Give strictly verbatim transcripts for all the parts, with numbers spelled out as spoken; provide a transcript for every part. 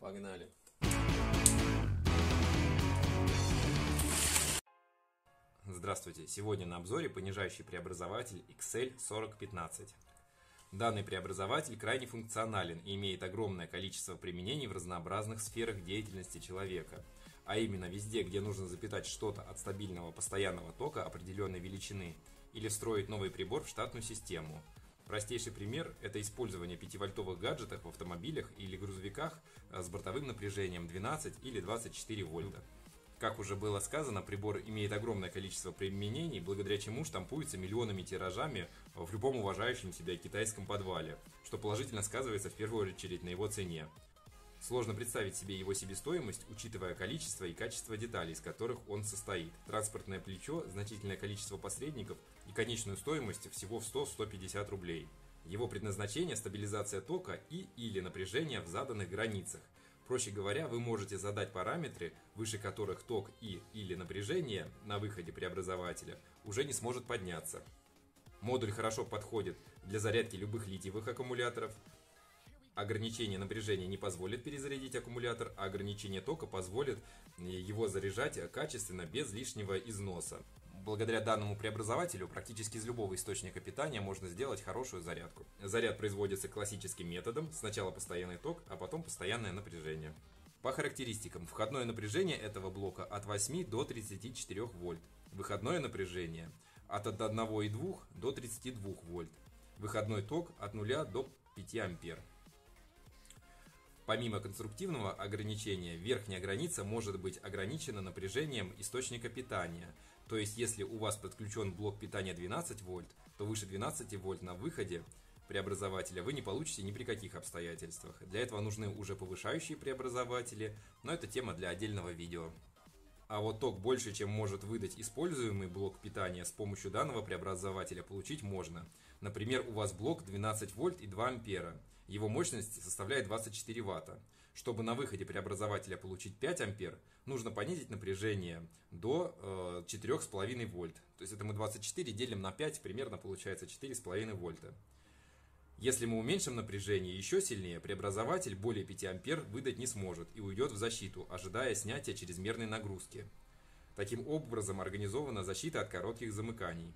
Погнали! Здравствуйте! Сегодня на обзоре понижающий преобразователь икс эль сорок пятнадцать. Данный преобразователь крайне функционален и имеет огромное количество применений в разнообразных сферах деятельности человека, а именно везде, где нужно запитать что-то от стабильного постоянного тока определенной величины или встроить новый прибор в штатную систему. Простейший пример – это использование пятивольтовых гаджетов в автомобилях или грузовиках с бортовым напряжением двенадцать или двадцать четыре вольта. Как уже было сказано, прибор имеет огромное количество применений, благодаря чему штампуется миллионами тиражами в любом уважающем себя китайском подвале, что положительно сказывается в первую очередь на его цене. Сложно представить себе его себестоимость, учитывая количество и качество деталей, из которых он состоит, транспортное плечо, значительное количество посредников и конечную стоимость всего в сто — сто пятьдесят рублей. Его предназначение – стабилизация тока и или напряжения в заданных границах. Проще говоря, вы можете задать параметры, выше которых ток и или напряжение на выходе преобразователя уже не сможет подняться. Модуль хорошо подходит для зарядки любых литиевых аккумуляторов. Ограничение напряжения не позволит перезарядить аккумулятор, а ограничение тока позволит его заряжать качественно, без лишнего износа. Благодаря данному преобразователю практически из любого источника питания можно сделать хорошую зарядку. Заряд производится классическим методом: сначала постоянный ток, а потом постоянное напряжение. По характеристикам: входное напряжение этого блока от восьми до тридцати четырёх вольт, выходное напряжение от одного и двух до тридцати двух вольт, выходной ток от нуля до пяти ампер. Помимо конструктивного ограничения, верхняя граница может быть ограничена напряжением источника питания. То есть, если у вас подключен блок питания двенадцать вольт, то выше двенадцати вольт на выходе преобразователя вы не получите ни при каких обстоятельствах. Для этого нужны уже повышающие преобразователи, но это тема для отдельного видео. А вот ток больше, чем может выдать используемый блок питания, с помощью данного преобразователя получить можно. Например, у вас блок двенадцать вольт и два ампера. Его мощность составляет двадцать четыре ватта. Чтобы на выходе преобразователя получить пять ампер, нужно понизить напряжение до э, четырёх с половиной вольт. То есть это мы двадцать четыре делим на пять, примерно получается четыре с половиной вольта. Если мы уменьшим напряжение еще сильнее, преобразователь более пяти ампер выдать не сможет и уйдет в защиту, ожидая снятия чрезмерной нагрузки. Таким образом организована защита от коротких замыканий.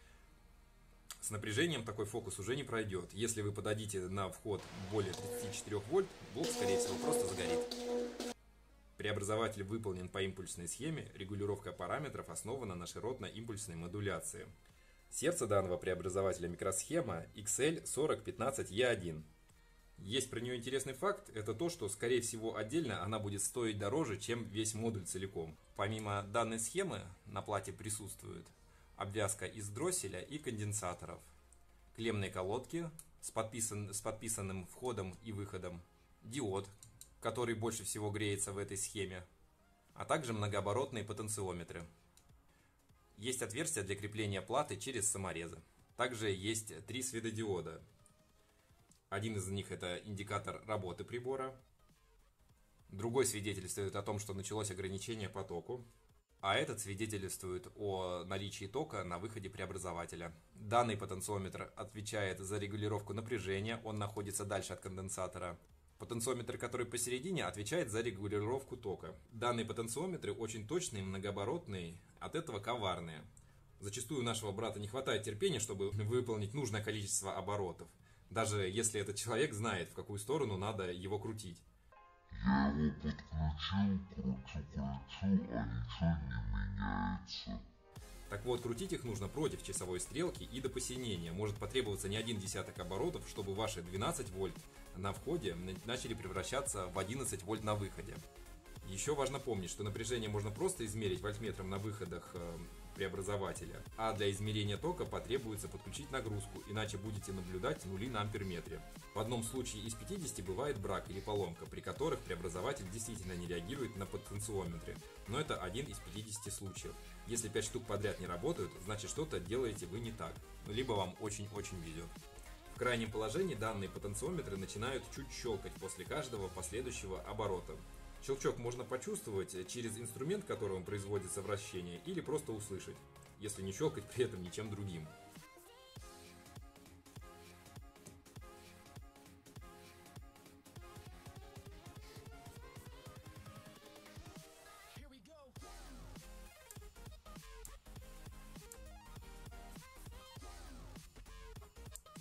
С напряжением такой фокус уже не пройдет. Если вы подадите на вход более тридцати четырёх вольт, блок, скорее всего, просто сгорит. Преобразователь выполнен по импульсной схеме, регулировка параметров основана на широтно-импульсной модуляции. Сердце данного преобразователя микросхема икс эль сорок пятнадцать е один. Есть про нее интересный факт, это то, что скорее всего отдельно она будет стоить дороже, чем весь модуль целиком. Помимо данной схемы на плате присутствует обвязка из дросселя и конденсаторов, клеммные колодки с, подписан, с подписанным входом и выходом, диод, который больше всего греется в этой схеме, а также многооборотные потенциометры. Есть отверстия для крепления платы через саморезы. Также есть три светодиода. Один из них — это индикатор работы прибора. Другой свидетельствует о том, что началось ограничение по току. А этот свидетельствует о наличии тока на выходе преобразователя. Данный потенциометр отвечает за регулировку напряжения, он находится дальше от конденсатора. Потенциометр, который посередине, отвечает за регулировку тока. Данные потенциометры очень точные, многооборотные, от этого коварные. Зачастую у нашего брата не хватает терпения, чтобы выполнить нужное количество оборотов, даже если этот человек знает, в какую сторону надо его крутить. Я его подключил, кручу-кручу, а ничего не меняется. Так вот, крутить их нужно против часовой стрелки и до посинения. Может потребоваться не один десяток оборотов, чтобы ваши двенадцать вольт на входе начали превращаться в одиннадцать вольт на выходе. Еще важно помнить, что напряжение можно просто измерить вольтметром на выходах э, преобразователя, а для измерения тока потребуется подключить нагрузку, иначе будете наблюдать нули на амперметре. В одном случае из пятидесяти бывает брак или поломка, при которых преобразователь действительно не реагирует на потенциометре, но это один из пятидесяти случаев. Если пять штук подряд не работают, значит что-то делаете вы не так, либо вам очень-очень везет. В крайнем положении данные потенциометры начинают чуть щелкать после каждого последующего оборота. Щелчок можно почувствовать через инструмент, которым производится вращение, или просто услышать, если не щелкать при этом ничем другим.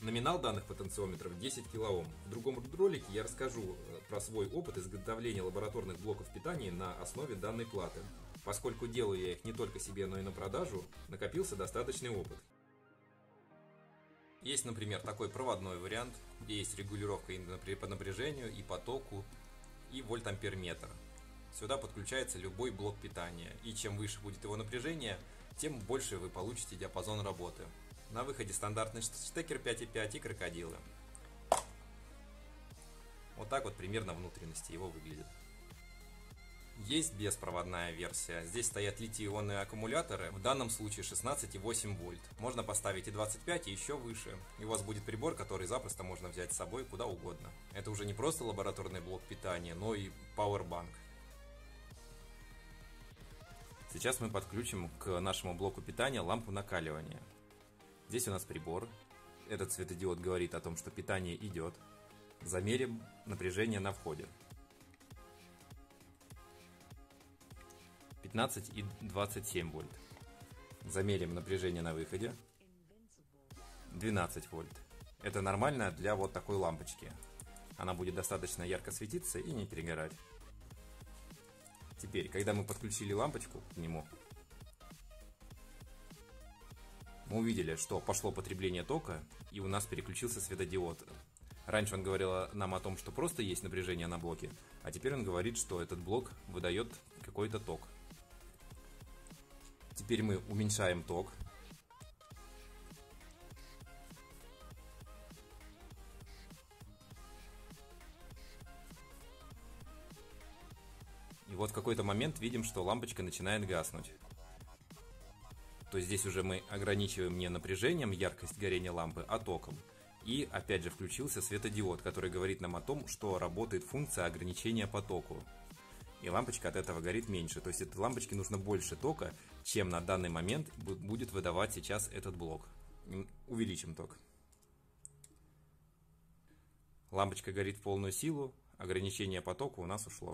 Номинал данных потенциометров десять килоом. В другом ролике я расскажу про свой опыт изготовления лабораторных блоков питания на основе данной платы. Поскольку делаю я их не только себе, но и на продажу, накопился достаточный опыт. Есть, например, такой проводной вариант, где есть регулировка и по напряжению, и потоку, и вольтамперметр. Сюда подключается любой блок питания, и чем выше будет его напряжение, тем больше вы получите диапазон работы. На выходе стандартный штекер пять и пять и крокодилы. Вот так вот примерно внутренности его выглядят. Есть беспроводная версия. Здесь стоят литий-ионные аккумуляторы, в данном случае шестнадцать и восемь вольт. Можно поставить и двадцать пять, и еще выше. И у вас будет прибор, который запросто можно взять с собой куда угодно. Это уже не просто лабораторный блок питания, но и пауэрбанк. Сейчас мы подключим к нашему блоку питания лампу накаливания. Здесь у нас прибор. Этот светодиод говорит о том, что питание идет. Замерим напряжение на входе. пятнадцать и двадцать семь вольт. Замерим напряжение на выходе. двенадцать вольт. Это нормально для вот такой лампочки. Она будет достаточно ярко светиться и не перегорать. Теперь, когда мы подключили лампочку к нему, мы увидели, что пошло потребление тока, и у нас переключился светодиод. Раньше он говорил нам о том, что просто есть напряжение на блоке, а теперь он говорит, что этот блок выдает какой-то ток. Теперь мы уменьшаем ток. И вот в какой-то момент видим, что лампочка начинает гаснуть. То есть здесь уже мы ограничиваем не напряжением яркость горения лампы, а током. И опять же включился светодиод, который говорит нам о том, что работает функция ограничения по току. И лампочка от этого горит меньше. То есть этой лампочке нужно больше тока, чем на данный момент будет выдавать сейчас этот блок. Увеличим ток. Лампочка горит в полную силу, ограничение по току у нас ушло.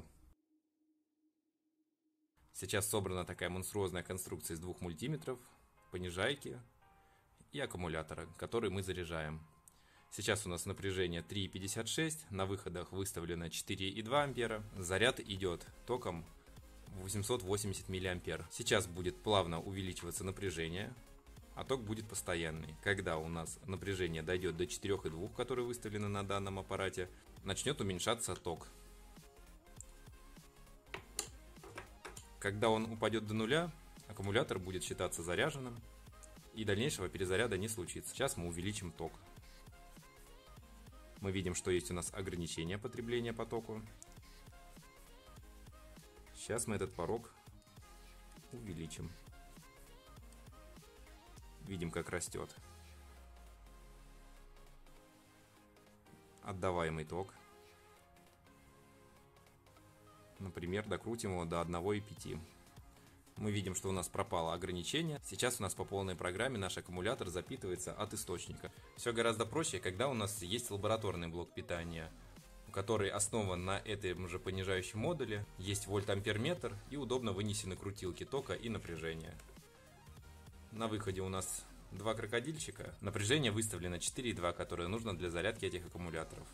Сейчас собрана такая монструозная конструкция из двух мультиметров, понижайки и аккумулятора, который мы заряжаем. Сейчас у нас напряжение три и пятьдесят шесть, на выходах выставлено четыре и два ампера. Заряд идет током восемьсот восемьдесят миллиампер. Сейчас будет плавно увеличиваться напряжение, а ток будет постоянный. Когда у нас напряжение дойдет до четырёх и двух, которые выставлены на данном аппарате, начнет уменьшаться ток. Когда он упадет до нуля, аккумулятор будет считаться заряженным, и дальнейшего перезаряда не случится. Сейчас мы увеличим ток. Мы видим, что есть у нас ограничение потребления по току. Сейчас мы этот порог увеличим. Видим, как растет отдаваемый ток. Например, докрутим его до одного и пяти. Мы видим, что у нас пропало ограничение. Сейчас у нас по полной программе наш аккумулятор запитывается от источника. Все гораздо проще, когда у нас есть лабораторный блок питания, который основан на этом же понижающем модуле. Есть вольтамперметр и удобно вынесены крутилки тока и напряжения. На выходе у нас два крокодильчика. Напряжение выставлено четыре и два, которое нужно для зарядки этих аккумуляторов.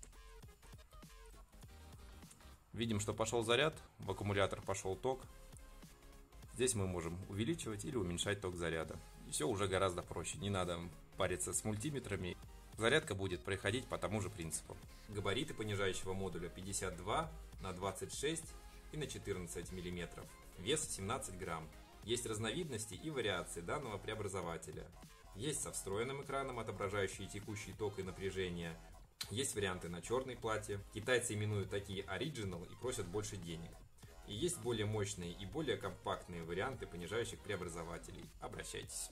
Видим, что пошел заряд, в аккумулятор пошел ток. Здесь мы можем увеличивать или уменьшать ток заряда. И все уже гораздо проще, не надо париться с мультиметрами. Зарядка будет проходить по тому же принципу. Габариты понижающего модуля пятьдесят два на двадцать шесть и на четырнадцать миллиметров. Вес семнадцать грамм. Есть разновидности и вариации данного преобразователя. Есть со встроенным экраном, отображающий текущий ток и напряжение. Есть варианты на черной плате. Китайцы именуют такие Original и просят больше денег. И есть более мощные и более компактные варианты понижающих преобразователей. Обращайтесь.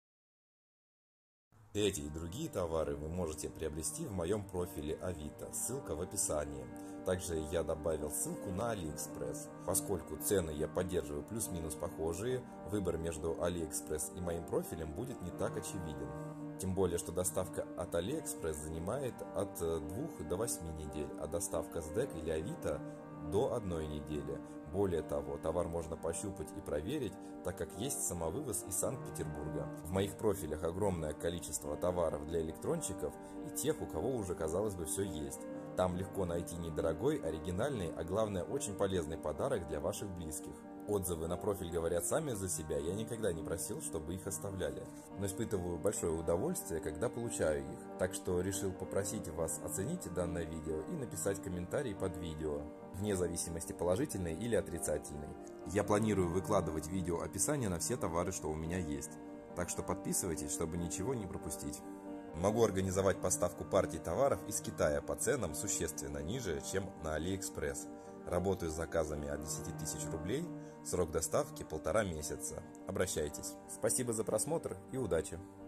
Эти и другие товары вы можете приобрести в моем профиле Авито, ссылка в описании. Также я добавил ссылку на AliExpress. Поскольку цены я поддерживаю плюс-минус похожие, выбор между AliExpress и моим профилем будет не так очевиден. Тем более, что доставка от AliExpress занимает от двух до восьми недель, а доставка с ДЭК или Авито до одной недели. Более того, товар можно пощупать и проверить, так как есть самовывоз из Санкт-Петербурга. В моих профилях огромное количество товаров для электронщиков и тех, у кого уже, казалось бы, все есть. Там легко найти недорогой, оригинальный, а главное, очень полезный подарок для ваших близких. Отзывы на профиль говорят сами за себя, я никогда не просил, чтобы их оставляли. Но испытываю большое удовольствие, когда получаю их. Так что решил попросить вас оценить данное видео и написать комментарий под видео, вне зависимости положительный или отрицательный. Я планирую выкладывать видео описание на все товары, что у меня есть. Так что подписывайтесь, чтобы ничего не пропустить. Могу организовать поставку партий товаров из Китая по ценам существенно ниже, чем на Алиэкспресс. Работаю с заказами от десяти тысяч рублей, срок доставки полтора месяца. Обращайтесь. Спасибо за просмотр и удачи!